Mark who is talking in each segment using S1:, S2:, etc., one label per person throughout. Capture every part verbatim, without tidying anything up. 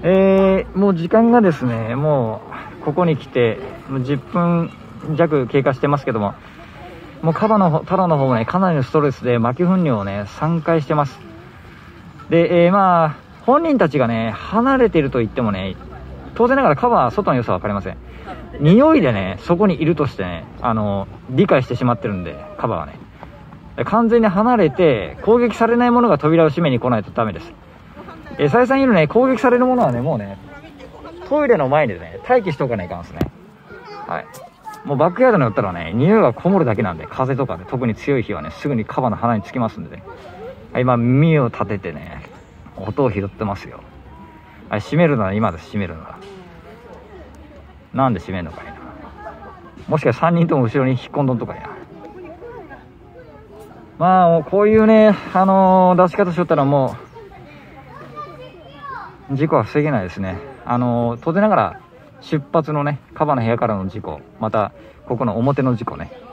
S1: えー、もう時間がですね、もうここに来てもうじゅっぷん弱経過してますけども、もうカバのタラの方もねかなりのストレスで巻き糞尿をねさんかいしてます。で、えー、まあ本人たちがね離れていると言ってもね、当然ながらカバは外の良さは分かりません。匂いでねそこにいるとしてね、あの理解してしまってるんで、カバはね完全に離れて攻撃されないものが扉を閉めに来ないとダメです。えー、再三言うね、攻撃されるものはねもうねトイレの前でね待機しておかないかんですね。はい、もうバックヤードに寄ったらね匂いがこもるだけなんで、風とかで特に強い日はねすぐにカバの鼻につきますんでね。はい、今耳を立ててね音を拾ってますよ。はい、閉めるなら今です。閉めるならなんで閉めんのかいな。もしかさんにんとも後ろに引っ込んどんとかいな。まあもうこういうねあのー、出し方しよったらもう事故は防げないですね。あのー、当然ながら出発のねカバの部屋からの事故、またここの表の事故ね。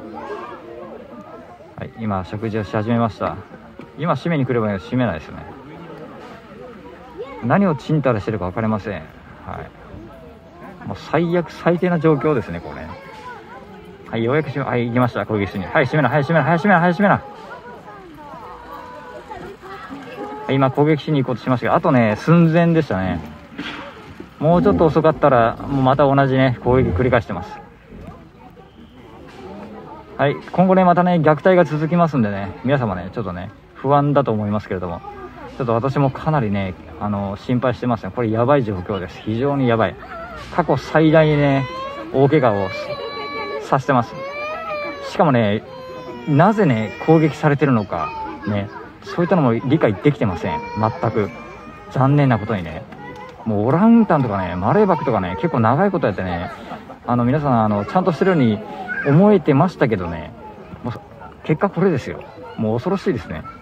S1: はい、今食事をし始めました。今閉めに来ればいいけど閉めないですよね。何をちんたらしてるか分かりません。はい、もう最悪最低な状況ですねこれね。はい、ようやく閉め、はい、行きました。攻撃室に。はい、閉めな、はい、閉めな、はい、閉めな、はい、閉めな。はい、今攻撃しに行こうとしましたが、あとね寸前でしたね。もうちょっと遅かったらもうまた同じね攻撃繰り返してます。はい、今後ねまたね虐待が続きますんでね、皆様ねちょっとね不安だと思いますけれども、ちょっと私もかなりねあの心配してますね。これやばい状況です。非常にやばい。過去最大にね大怪我をさせてます。しかもねなぜね攻撃されてるのかね、そういったのも理解できてません。全く残念なことにね、もうオランウータンとかねマレーバクとかね結構長いことやってね、あの皆さんあのちゃんとしてるように思えてましたけどね、もう結果これですよ。もう恐ろしいですね。